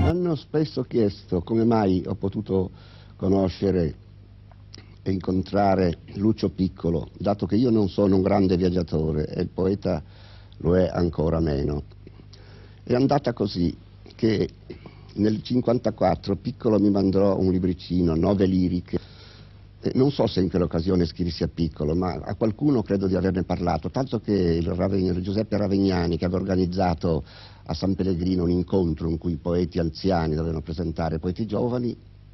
hanno spesso chiesto come mai ho potuto conoscere e incontrare Lucio Piccolo, dato che io non sono un grande viaggiatore e il poeta lo è ancora meno. È andata così che nel 1954 Piccolo mi mandò un libricino, 9 liriche. Non so se in quell'occasione scrissi a Piccolo, ma a qualcuno credo di averne parlato, tanto che il Giuseppe Ravegnani, che aveva organizzato a San Pellegrino un incontro in cui i poeti anziani dovevano presentare poeti giovani,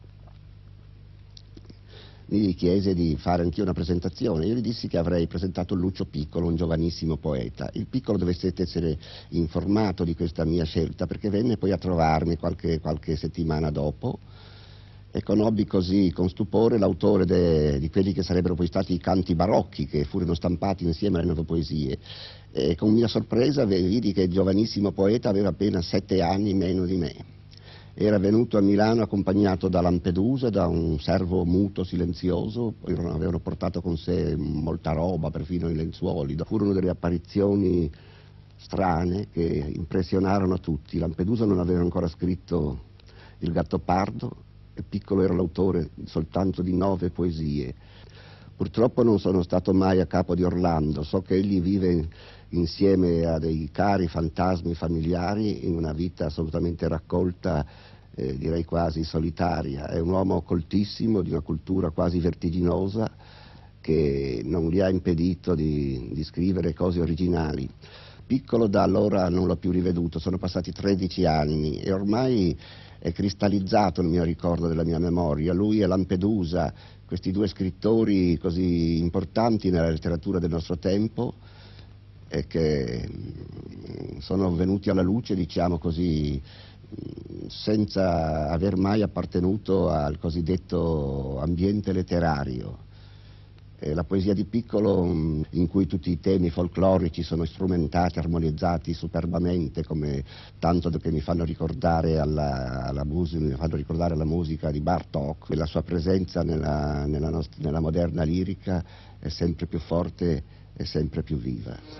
mi chiese di fare anch'io una presentazione. Io gli dissi che avrei presentato Lucio Piccolo, un giovanissimo poeta. Il Piccolo dovesse essere informato di questa mia scelta, perché venne poi a trovarmi qualche settimana dopo e conobbi così con stupore l'autore di quelli che sarebbero poi stati i canti barocchi, che furono stampati insieme alle nuove poesie. E con mia sorpresa vidi che il giovanissimo poeta aveva appena 7 anni meno di me. Era venuto a Milano accompagnato da Lampedusa, da un servo muto, silenzioso, avevano portato con sé molta roba, perfino i lenzuoli. Furono delle apparizioni strane che impressionarono tutti. Lampedusa non aveva ancora scritto Il Gattopardo e Piccolo era l'autore soltanto di 9 poesie. Purtroppo non sono stato mai a capo di Orlando, so che egli vive insieme a dei cari fantasmi familiari in una vita assolutamente raccolta, direi quasi solitaria. È un uomo coltissimo, di una cultura quasi vertiginosa, che non gli ha impedito di scrivere cose originali. Piccolo da allora non l'ho più riveduto, sono passati 13 anni e ormai è cristallizzato il mio ricordo della mia memoria. Lui e Lampedusa, questi 2 scrittori così importanti nella letteratura del nostro tempo e che sono venuti alla luce, diciamo così, senza aver mai appartenuto al cosiddetto ambiente letterario. La poesia di Piccolo, in cui tutti i temi folclorici sono strumentati, armonizzati superbamente, come tanto che mi fanno ricordare alla musica di Bartók, e la sua presenza nella moderna lirica è sempre più forte e sempre più viva.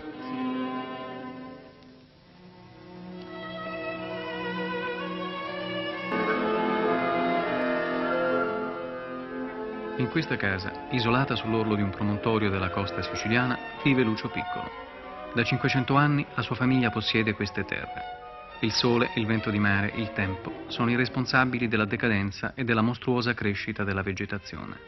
In questa casa, isolata sull'orlo di un promontorio della costa siciliana, vive Lucio Piccolo. Da 500 anni la sua famiglia possiede queste terre. Il sole, il vento di mare, il tempo sono i responsabili della decadenza e della mostruosa crescita della vegetazione.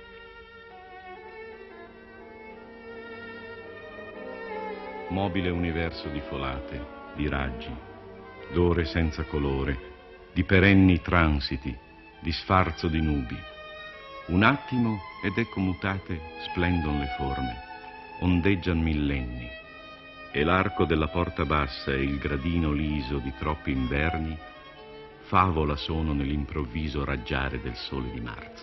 Mobile universo di folate, di raggi, d'ore senza colore, di perenni transiti, di sfarzo di nubi. Un attimo ed ecco mutate splendon le forme, ondeggian millenni, e l'arco della porta bassa e il gradino liso di troppi inverni favola sono nell'improvviso raggiare del sole di marzo.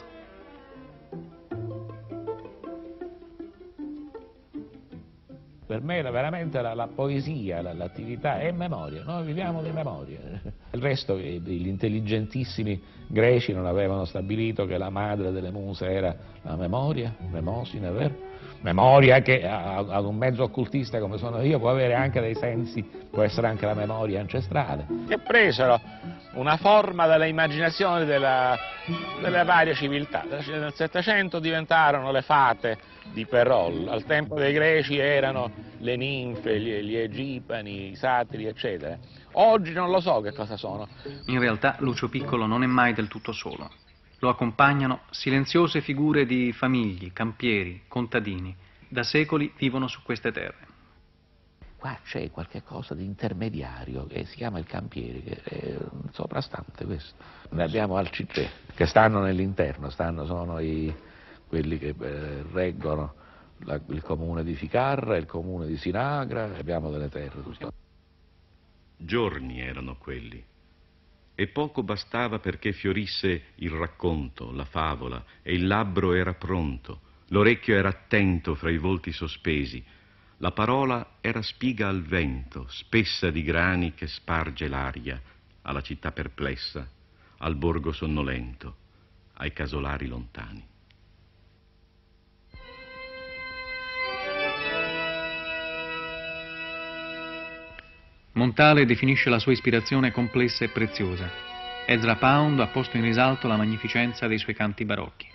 Per me era veramente la poesia, l'attività è memoria, noi viviamo di memoria. Il resto, gli intelligentissimi greci non avevano stabilito che la madre delle muse era la memoria, memosina, vero? Memoria che ad un mezzo occultista come sono io può avere anche dei sensi, può essere anche la memoria ancestrale. Che presero una forma dalla immaginazione delle varie civiltà. Nel Settecento diventarono le fate di Perrault, al tempo dei greci erano le ninfe, gli egipani, i satiri, eccetera. Oggi non lo so che cosa sono. In realtà Lucio Piccolo non è mai del tutto solo. Lo accompagnano silenziose figure di famiglie, campieri, contadini. Da secoli vivono su queste terre. Qua c'è qualche cosa di intermediario che si chiama il campiere, che è soprastante questo. Ne abbiamo altri 3 che stanno nell'interno, sono quelli che reggono il comune di Ficarra, il comune di Sinagra, abbiamo delle terre. Giorni erano quelli, e poco bastava perché fiorisse il racconto, la favola, e il labbro era pronto, l'orecchio era attento fra i volti sospesi, la parola era spiga al vento, spessa di grani che sparge l'aria, alla città perplessa, al borgo sonnolento, ai casolari lontani. Montale definisce la sua ispirazione complessa e preziosa. Ezra Pound ha posto in risalto la magnificenza dei suoi canti barocchi.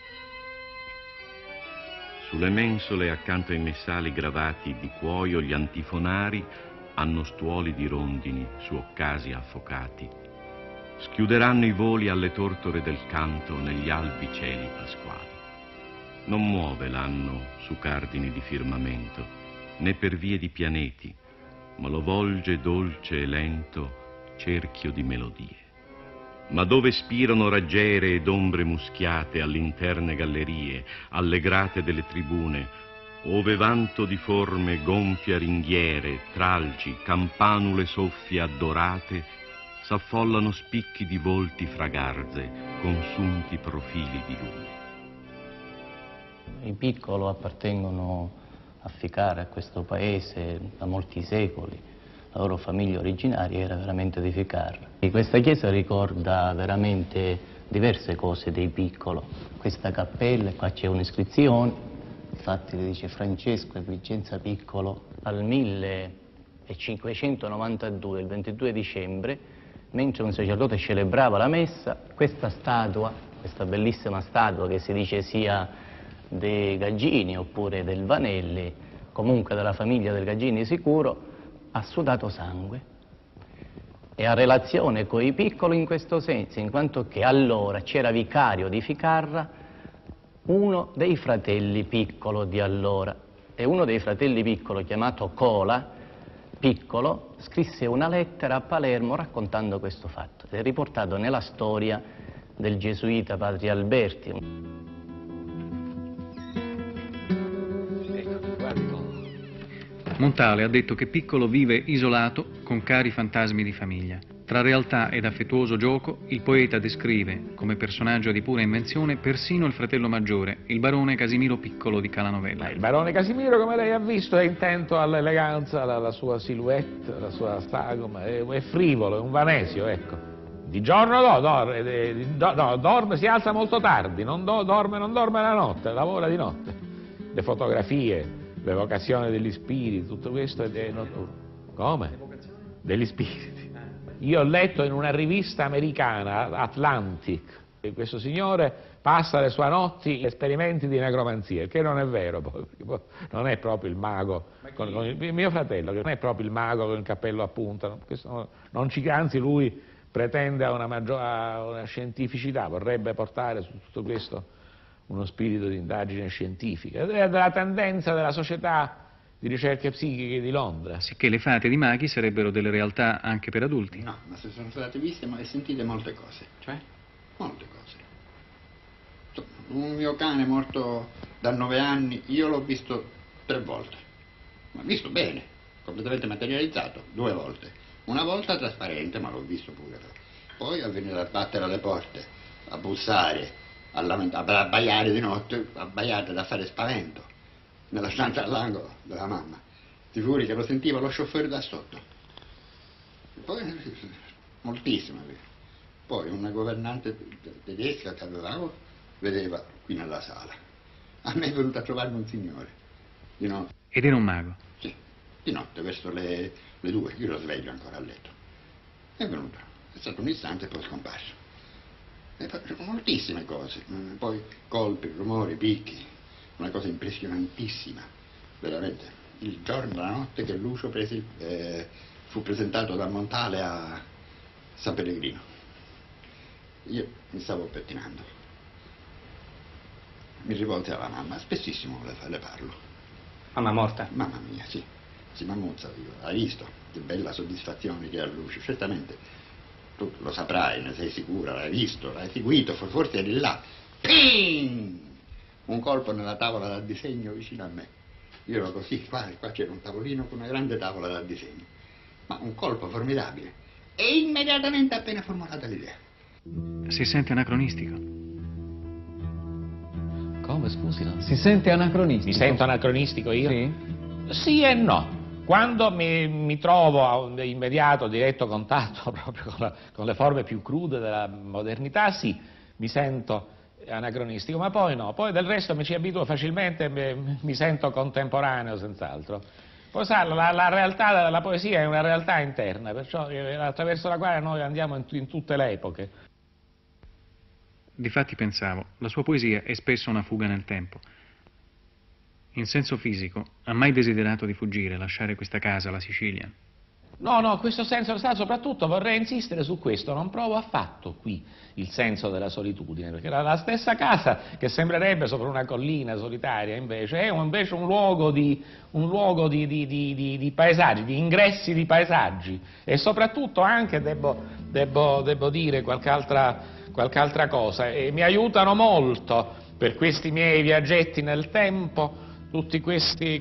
Sulle mensole accanto ai messali gravati di cuoio gli antifonari hanno stuoli di rondini su occasi affocati. Schiuderanno i voli alle tortore del canto negli albi cieli pasquali. Non muove l'anno su cardini di firmamento, né per vie di pianeti, ma lo volge dolce e lento cerchio di melodie. Ma dove spirano raggiere ed ombre muschiate all'interne gallerie, alle grate delle tribune, ove vanto di forme gonfia ringhiere, tralci, campanule soffie addorate, s'affollano spicchi di volti fra garze, consunti profili di lune. I Piccolo appartengono a Ficarra, a questo paese, da molti secoli. La loro famiglia originaria era veramente di Ficarra. E questa chiesa ricorda veramente diverse cose dei Piccolo. Questa cappella, qua c'è un'iscrizione, infatti dice Francesco e Vincenza Piccolo, al 1592, il 22 dicembre, mentre un sacerdote celebrava la messa, questa statua, questa bellissima statua che si dice sia dei Gaggini oppure del Vanelli, comunque della famiglia del Gaggini sicuro, ha sudato sangue e ha relazione con i Piccolo in questo senso, in quanto che allora c'era vicario di Ficarra uno dei fratelli Piccolo di allora, e uno dei fratelli Piccolo, chiamato Cola Piccolo, scrisse una lettera a Palermo raccontando questo fatto. È riportato nella storia del gesuita Padre Alberti. Montale ha detto che Piccolo vive isolato con cari fantasmi di famiglia. Tra realtà ed affettuoso gioco, il poeta descrive, come personaggio di pura invenzione, persino il fratello maggiore, il barone Casimiro Piccolo di Calanovella. Il barone Casimiro, come lei ha visto, è intento all'eleganza, alla sua silhouette, alla sua sagoma, è frivolo, è un vanesio, ecco. Di giorno dorme, si alza molto tardi, non dorme la notte, lavora di notte. Le fotografie, l'evocazione degli spiriti, tutto questo è notturno. Come? Degli spiriti. Io ho letto in una rivista americana, Atlantic, che questo signore passa le sue notti esperimenti di necromanzia, che non è vero, perché non è proprio il mago, il mio fratello, che non è proprio il mago con il cappello a punta, anzi lui pretende a una scientificità, vorrebbe portare su tutto questo uno spirito di indagine scientifica, è della tendenza della società di ricerche psichiche di Londra. Sicché le fate di maghi sarebbero delle realtà anche per adulti. No, ma se sono state viste e sentite molte cose. Cioè? Molte cose. Un mio cane morto da 9 anni, io l'ho visto 3 volte. Ma visto bene, completamente materializzato, 2 volte. Una volta trasparente, ma l'ho visto pure. Poi a venire a battere alle porte, a bussare, a abbaiare di notte, abbaiare da fare spavento, nella stanza all'angolo della mamma. Ti figuri che lo sentiva lo chauffeur da sotto. E poi, moltissimo. Poi una governante tedesca che avevamo, vedeva qui nella sala. A me è venuto a trovarmi un signore, di notte. Ed era un mago? Sì, di notte, verso le 2, io ero sveglio ancora a letto. È venuto, è stato un istante e poi è scomparso. Moltissime cose, poi colpi, rumori, picchi, una cosa impressionantissima, veramente. Il giorno, la notte che Lucio fu presentato da Montale a San Pellegrino, io mi stavo pettinando, mi rivolsi alla mamma, spessissimo le parlo. Mamma morta? Mamma mia, sì, si mammuzza, dico, hai visto che bella soddisfazione che ha Lucio, certamente. Tu lo saprai, ne sei sicura, l'hai visto, l'hai seguito, forse eri là. Ping! Un colpo nella tavola da disegno vicino a me. Io ero così, qua c'era un tavolino con una grande tavola da disegno. Ma un colpo formidabile. E immediatamente appena formulata l'idea. Si sente anacronistico? Come, scusi? No? Si sente anacronistico? Mi sento anacronistico io? Sì. Sì e no. Quando mi trovo a immediato, diretto contatto proprio con le forme più crude della modernità, sì, mi sento anacronistico, ma poi no, poi del resto mi ci abituo facilmente, mi sento contemporaneo senz'altro. Poi sa, la realtà della poesia è una realtà interna, perciò attraverso la quale noi andiamo in tutte le epoche. Difatti pensavo, la sua poesia è spesso una fuga nel tempo. In senso fisico, ha mai desiderato di fuggire, lasciare questa casa, la Sicilia? No, questo senso soprattutto vorrei insistere su questo, non provo affatto qui il senso della solitudine, perché la stessa casa che sembrerebbe sopra una collina solitaria invece è invece un luogo di paesaggi, di ingressi di paesaggi, e soprattutto anche, devo dire qualche altra cosa, e mi aiutano molto per questi miei viaggetti nel tempo tutti questi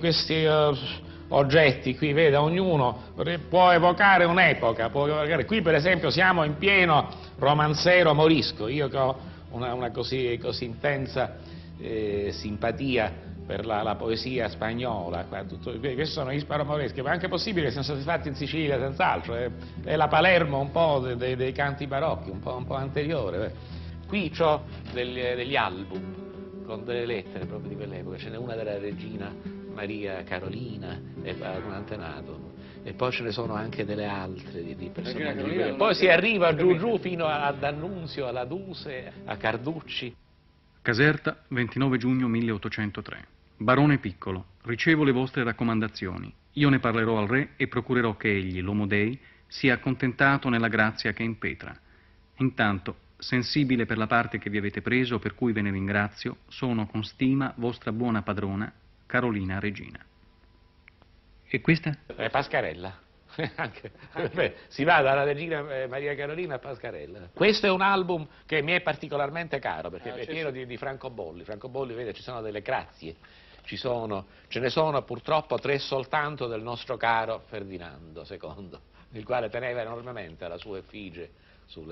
oggetti qui, vede, ognuno può evocare un'epoca, qui per esempio siamo in pieno romanzero morisco, io che ho una così intensa simpatia per la poesia spagnola, questi sono ispano-moreschi, ma è anche possibile che siano stati fatti in Sicilia senz'altro, è la Palermo un po' dei canti barocchi, un po' anteriore. Qui ho degli album con delle lettere proprio di quell'epoca, ce n'è una della regina Maria Carolina e un antenato, e poi ce ne sono anche delle altre di personaggi. Poi si arriva giù fino ad Annunzio, alla Duse, a Carducci. Caserta, 29 giugno 1803. Barone Piccolo, ricevo le vostre raccomandazioni. Io ne parlerò al re e procurerò che egli, l'uomo dei, sia accontentato nella grazia che impetra. Intanto, sensibile per la parte che vi avete preso, per cui ve ne ringrazio, sono con stima vostra buona padrona, Carolina Regina. E questa? Pascarella. Si va dalla regina Maria Carolina a Pascarella. Questo è un album che mi è particolarmente caro perché è pieno di francobolli. Francobolli, vede, ci sono delle grazie, ce ne sono purtroppo 3 soltanto del nostro caro Ferdinando II, il quale teneva enormemente la sua effigie sulle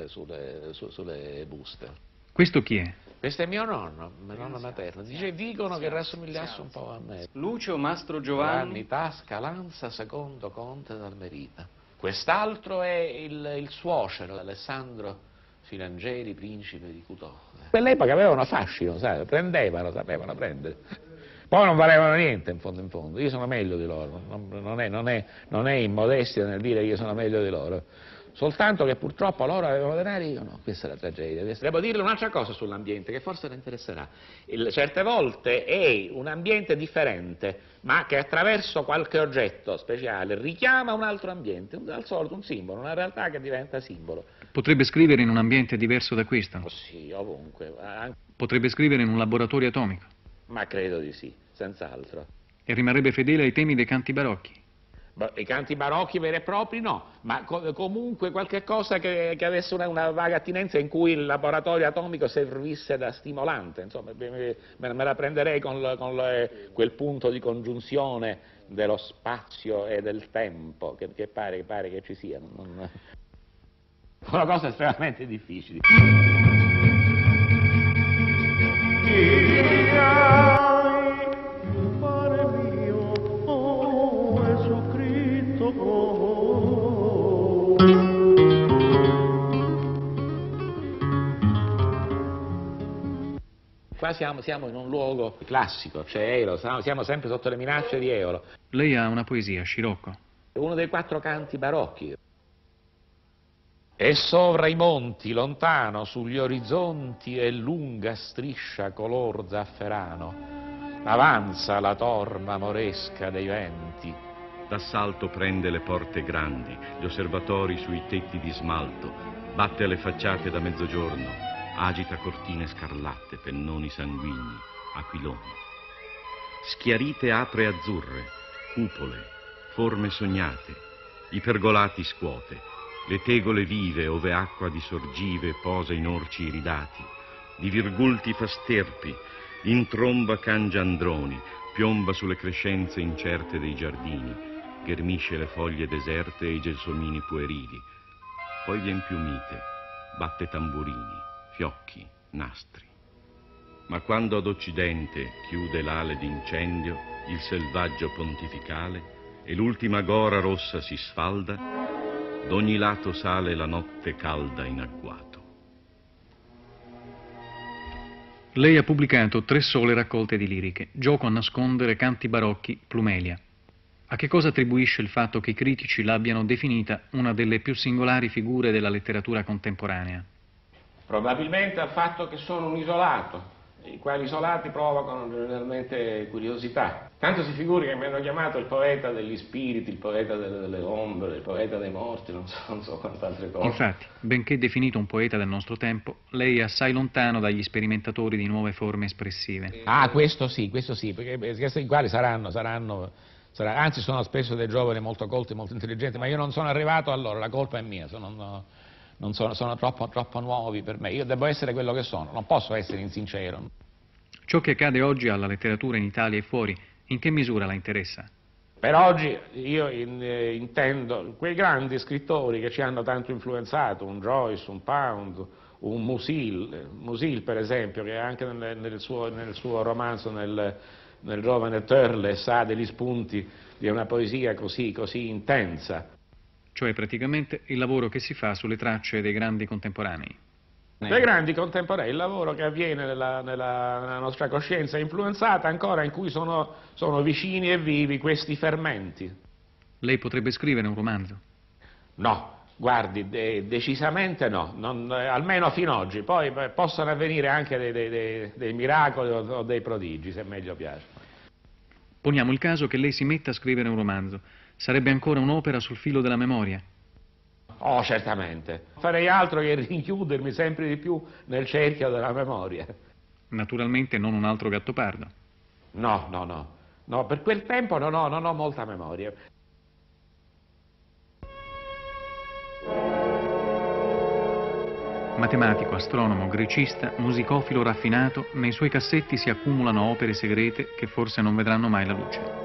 buste. Questo chi è? Questo è mio nonno materno. Dicono che rassomigliasse un po' a me. Lucio Mastro Giovanni Tasca Lanza, secondo conte d'Almerita. Quest'altro è il suocero, Alessandro Filangeri, principe di Cutò. Quell'epoca avevano fascino, sapevano prendere. Poi non valevano niente in fondo. Io sono meglio di loro, non è immodestia nel dire che io sono meglio di loro. Soltanto che purtroppo loro avevano denari, io no, questa è la tragedia. Devo dirle un'altra cosa sull'ambiente che forse le interesserà. Certe volte è un ambiente differente, ma che attraverso qualche oggetto speciale richiama un altro ambiente, al solito un simbolo, una realtà che diventa simbolo. Potrebbe scrivere in un ambiente diverso da questo? Oh sì, ovunque. Potrebbe scrivere in un laboratorio atomico? Ma credo di sì, senz'altro. E rimarrebbe fedele ai temi dei canti barocchi? I canti barocchi veri e propri no, ma comunque qualche cosa che avesse una vaga attinenza in cui il laboratorio atomico servisse da stimolante, insomma me la prenderei con quel punto di congiunzione dello spazio e del tempo che pare che ci sia. Una cosa estremamente difficile. Qua siamo in un luogo classico, c'è Eolo, siamo sempre sotto le minacce di Eolo. Lei ha una poesia, Scirocco. Uno dei 4 canti barocchi. E sovra i monti, lontano, sugli orizzonti, è lunga striscia color zafferano. Avanza la torma moresca dei venti. D'assalto prende le porte grandi, gli osservatori sui tetti di smalto, batte alle facciate da mezzogiorno, agita cortine scarlatte, pennoni sanguigni, aquiloni. Schiarite apre azzurre, cupole, forme sognate, i pergolati scuote, le tegole vive ove acqua di sorgive posa in orci iridati, di virgulti fa sterpi, in tromba cangia androni, piomba sulle crescenze incerte dei giardini, ghermisce le foglie deserte e i gelsomini puerili, poi vien più mite, batte tamburini, fiocchi, nastri. Ma quando ad occidente chiude l'ale d'incendio il selvaggio pontificale e l'ultima gora rossa si sfalda, d'ogni lato sale la notte calda in agguato. Lei ha pubblicato 3 sole raccolte di liriche, Gioco a nascondere, Canti barocchi, Plumelia. A che cosa attribuisce il fatto che i critici l'abbiano definita una delle più singolari figure della letteratura contemporanea? Probabilmente al fatto che sono un isolato, i quali isolati provocano generalmente curiosità. Tanto si figuri che mi hanno chiamato il poeta degli spiriti, il poeta delle ombre, il poeta dei morti, non so quante altre cose. Infatti, benché definito un poeta del nostro tempo, lei è assai lontano dagli sperimentatori di nuove forme espressive. Ah, questo sì, perché questi quali anzi sono spesso dei giovani molto colti, molto intelligenti, ma io non sono arrivato a loro, la colpa è mia, sono troppo nuovi per me, io devo essere quello che sono, non posso essere insincero. Ciò che accade oggi alla letteratura in Italia e fuori, in che misura la interessa? Per oggi io intendo quei grandi scrittori che ci hanno tanto influenzato, un Joyce, un Pound, un Musil per esempio, che anche nel suo romanzo, nel giovane Turles, ha degli spunti di una poesia così intensa. Cioè praticamente il lavoro che si fa sulle tracce dei grandi contemporanei. Dei grandi contemporanei, il lavoro che avviene nella nostra coscienza influenzata ancora, in cui sono vicini e vivi questi fermenti. Lei potrebbe scrivere un romanzo? No, guardi, decisamente no, almeno fino ad oggi, poi possono avvenire anche dei miracoli o dei prodigi, se meglio piace. Poniamo il caso che lei si metta a scrivere un romanzo, sarebbe ancora un'opera sul filo della memoria? Oh, certamente. Farei altro che rinchiudermi sempre di più nel cerchio della memoria. Naturalmente non un altro Gattopardo. No, per quel tempo non ho molta memoria. Matematico, astronomo, grecista, musicofilo raffinato, nei suoi cassetti si accumulano opere segrete che forse non vedranno mai la luce.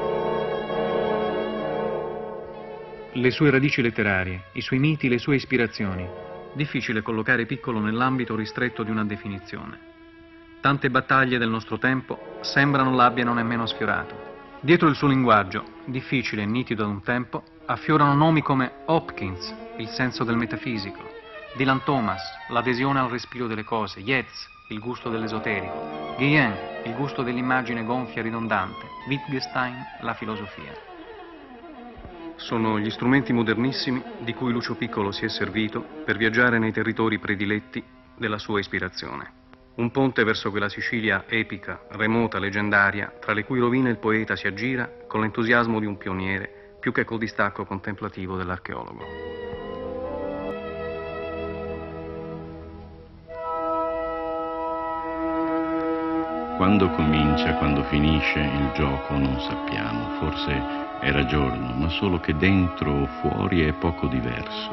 Le sue radici letterarie, i suoi miti, le sue ispirazioni. Difficile collocare Piccolo nell'ambito ristretto di una definizione. Tante battaglie del nostro tempo sembrano l'abbiano nemmeno sfiorato. Dietro il suo linguaggio, difficile e nitido ad un tempo, affiorano nomi come Hopkins, il senso del metafisico, Dylan Thomas, l'adesione al respiro delle cose, Yeats, il gusto dell'esoterico, Guillen, il gusto dell'immagine gonfia e ridondante, Wittgenstein, la filosofia. Sono gli strumenti modernissimi di cui Lucio Piccolo si è servito per viaggiare nei territori prediletti della sua ispirazione. Un ponte verso quella Sicilia epica, remota, leggendaria, tra le cui rovine il poeta si aggira con l'entusiasmo di un pioniere più che col distacco contemplativo dell'archeologo. Quando comincia, quando finisce il gioco non sappiamo, forse era giorno, ma solo che dentro o fuori è poco diverso.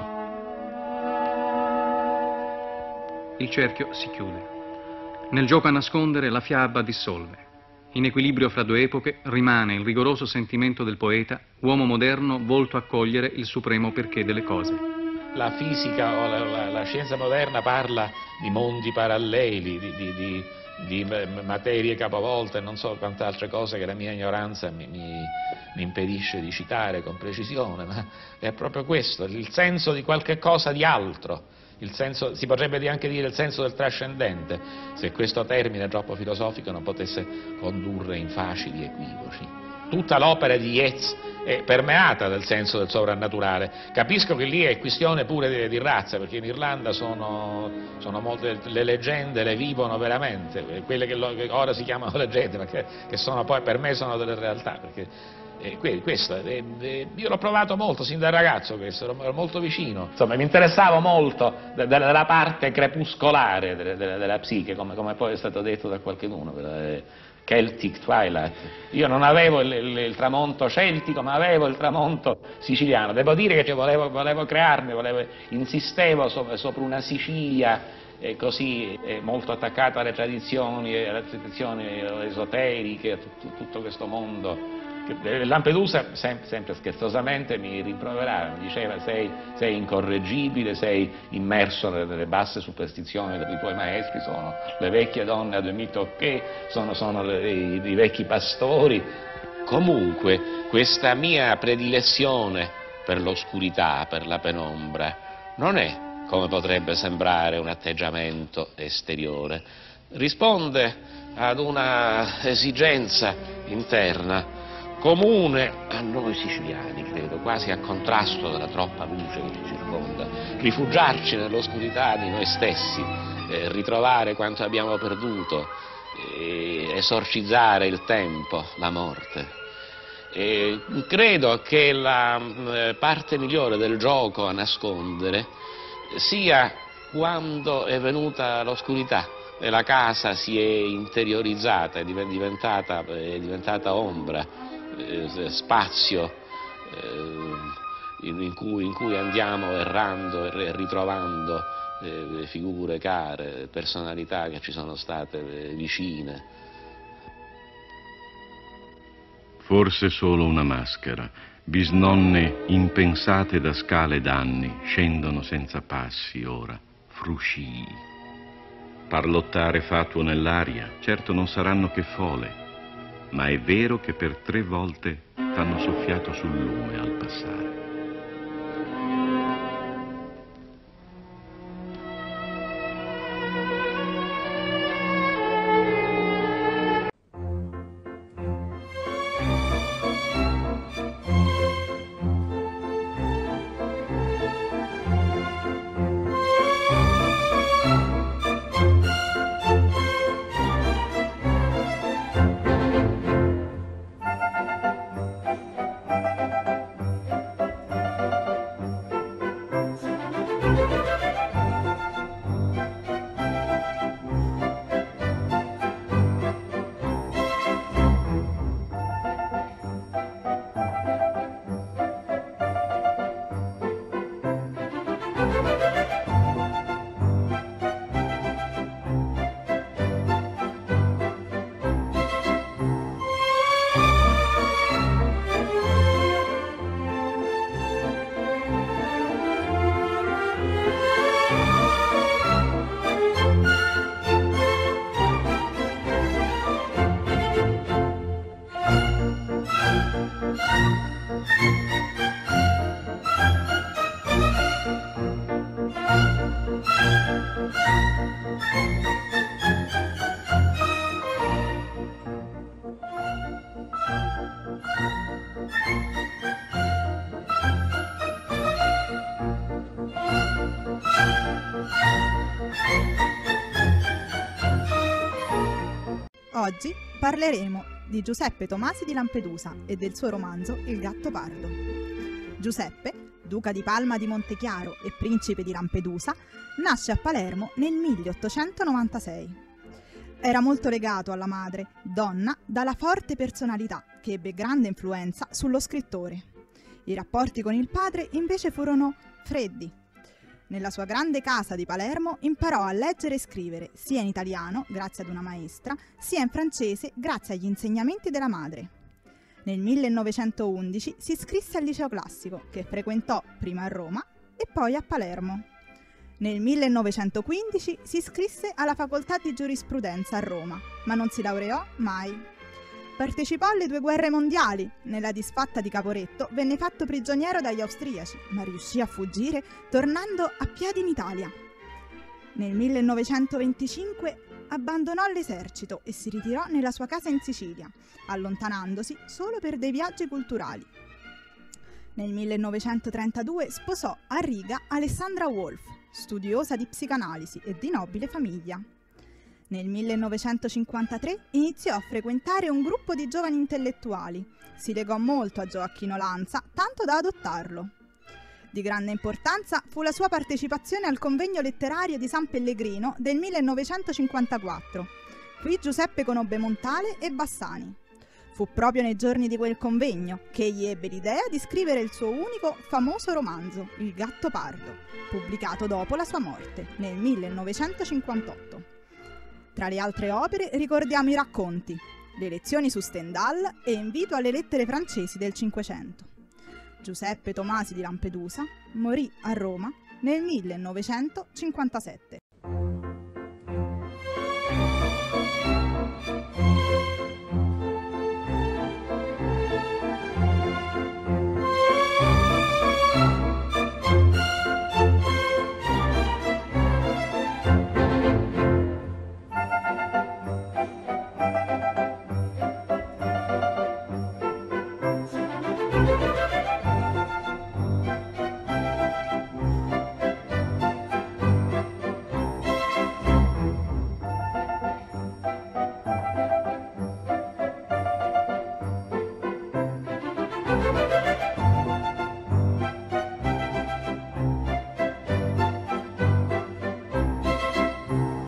Il cerchio si chiude. Nel gioco a nascondere la fiaba dissolve. In equilibrio fra due epoche rimane il rigoroso sentimento del poeta, uomo moderno volto a cogliere il supremo perché delle cose. La fisica o la scienza moderna parla di mondi paralleli, di materie capovolte e non so quante altre cose che la mia ignoranza mi impedisce di citare con precisione, ma è proprio questo, il senso di qualche cosa di altro, il senso, si potrebbe anche dire il senso del trascendente, se questo termine troppo filosofico non potesse condurre in facili equivoci. Tutta l'opera di Yeats è permeata del senso del sovrannaturale. Capisco che lì è questione pure di razza, perché in Irlanda sono molte le leggende, le vivono veramente, quelle che ora si chiamano leggende, ma che sono poi per me sono delle realtà, perché io l'ho provato molto sin da ragazzo, questo, ero molto vicino, insomma mi interessavo molto della parte crepuscolare della psiche, come poi è stato detto da qualcuno, Celtic Twilight. Io non avevo il tramonto celtico, ma avevo il tramonto siciliano. Devo dire che volevo crearmi, insistevo sopra una Sicilia così molto attaccata alle tradizioni esoteriche, tutto questo mondo. Lampedusa sempre scherzosamente mi rimproverava, mi diceva sei incorreggibile, sei immerso nelle basse superstizioni dei tuoi maestri, sono le vecchie donne a demi tocché, sono i vecchi pastori. Comunque questa mia predilezione per l'oscurità, per la penombra, non è, come potrebbe sembrare, un atteggiamento esteriore, risponde ad una esigenza interna, comune a noi siciliani, credo, quasi a contrasto della troppa luce che ci circonda, rifugiarci nell'oscurità di noi stessi, ritrovare quanto abbiamo perduto, esorcizzare il tempo, la morte. Credo che la parte migliore del gioco a nascondere sia quando è venuta l'oscurità e la casa si è interiorizzata, è diventata ombra, spazio in cui andiamo errando e ritrovando figure care, personalità che ci sono state vicine. Forse solo una maschera. Bisnonne impensate da scale d'anni scendono senza passi ora, fruscii. Parlottare fatuo nell'aria, certo non saranno che fole, ma è vero che per 3 volte t'hanno soffiato sul lume al passare. Oggi parleremo di Giuseppe Tomasi di Lampedusa e del suo romanzo Il Gattopardo. Giuseppe, duca di Palma di Montechiaro e principe di Lampedusa, nasce a Palermo nel 1896. Era molto legato alla madre, donna dalla forte personalità che ebbe grande influenza sullo scrittore. I rapporti con il padre invece furono freddi. Nella sua grande casa di Palermo imparò a leggere e scrivere sia in italiano, grazie ad una maestra, sia in francese, grazie agli insegnamenti della madre. Nel 1911 si iscrisse al liceo classico, che frequentò prima a Roma e poi a Palermo. Nel 1915 si iscrisse alla facoltà di giurisprudenza a Roma, ma non si laureò mai. Partecipò alle 2 guerre mondiali. Nella disfatta di Caporetto venne fatto prigioniero dagli austriaci, ma riuscì a fuggire tornando a piedi in Italia. Nel 1925 abbandonò l'esercito e si ritirò nella sua casa in Sicilia, allontanandosi solo per dei viaggi culturali. Nel 1932 sposò a Riga Alessandra Wolf, studiosa di psicanalisi e di nobile famiglia. Nel 1953 iniziò a frequentare un gruppo di giovani intellettuali. Si legò molto a Gioacchino Lanza, tanto da adottarlo. Di grande importanza fu la sua partecipazione al convegno letterario di San Pellegrino del 1954. Qui Giuseppe conobbe Montale e Bassani. Fu proprio nei giorni di quel convegno che egli ebbe l'idea di scrivere il suo unico famoso romanzo, Il Gattopardo, pubblicato dopo la sua morte, nel 1958. Tra le altre opere ricordiamo i racconti, Le lezioni su Stendhal e Invito alle lettere francesi del Cinquecento. Giuseppe Tomasi di Lampedusa morì a Roma nel 1957.